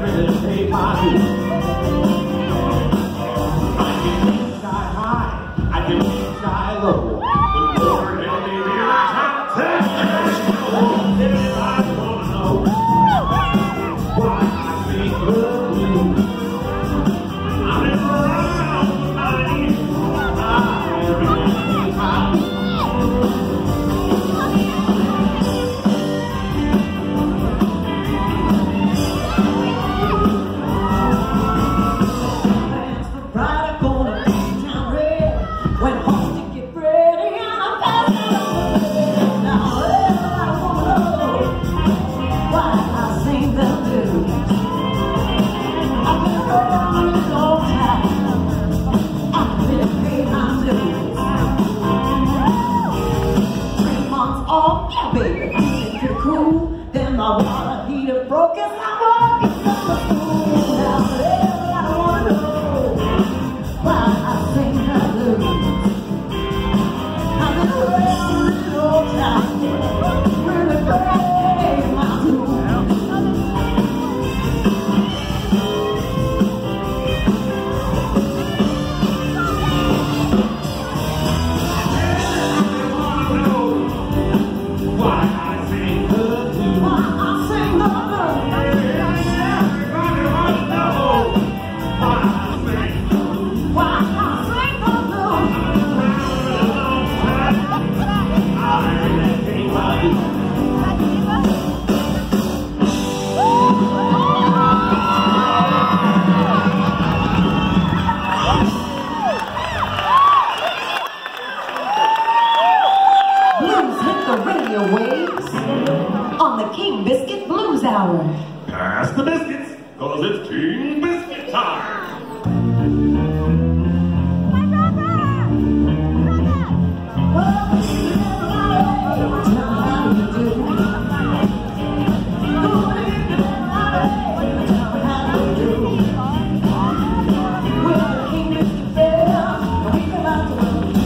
ready to pay my dues. I can reach sky high, I can reach sky low. But Lord, help me, man, I can't tell. Everybody's gonna know why I sing the blues. I'm in around my ears, I really need my then my water heater broke and I'm walking up the pool. Now everybody wanna know why I sing the blues. I'm in a real little town where the gray my blues. On the King Biscuit Blues Hour. Pass the biscuits, cause it's King Biscuit time. We're the King Biscuit Bell, and we come out to